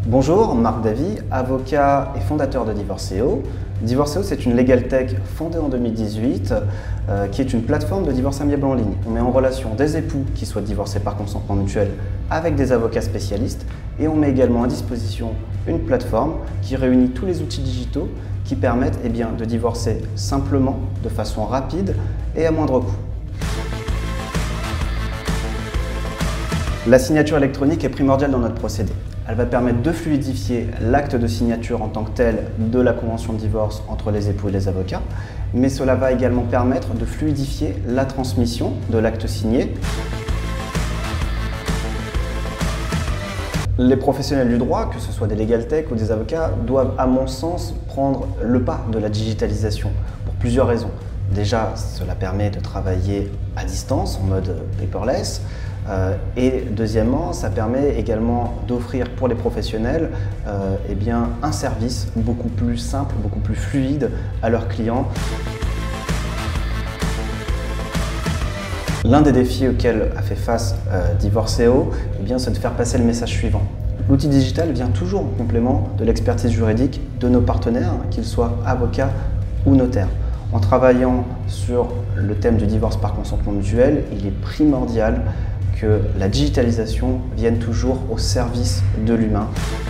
Bonjour, Marc Davy, avocat et fondateur de Divorceo. Divorceo, c'est une legal tech fondée en 2018 qui est une plateforme de divorce amiable en ligne. On met en relation des époux qui souhaitent divorcer par consentement mutuel avec des avocats spécialistes et on met également à disposition une plateforme qui réunit tous les outils digitaux qui permettent de divorcer simplement, de façon rapide et à moindre coût. La signature électronique est primordiale dans notre procédé. Elle va permettre de fluidifier l'acte de signature en tant que tel de la convention de divorce entre les époux et les avocats, mais cela va également permettre de fluidifier la transmission de l'acte signé. Les professionnels du droit, que ce soit des legal tech ou des avocats, doivent à mon sens prendre le pas de la digitalisation pour plusieurs raisons. Déjà, cela permet de travailler à distance en mode paperless. Et deuxièmement, ça permet également d'offrir pour les professionnels un service beaucoup plus simple, beaucoup plus fluide à leurs clients. L'un des défis auxquels a fait face Divorceo, c'est de faire passer le message suivant. L'outil digital vient toujours en complément de l'expertise juridique de nos partenaires, qu'ils soient avocats ou notaires. En travaillant sur le thème du divorce par consentement mutuel, il est primordial que la digitalisation vienne toujours au service de l'humain.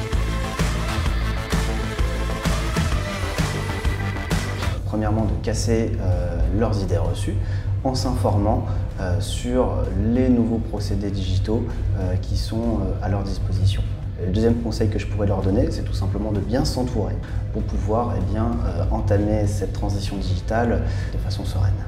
Premièrement, de casser leurs idées reçues en s'informant sur les nouveaux procédés digitaux qui sont à leur disposition. Le deuxième conseil que je pourrais leur donner, c'est tout simplement de bien s'entourer pour pouvoir entamer cette transition digitale de façon sereine.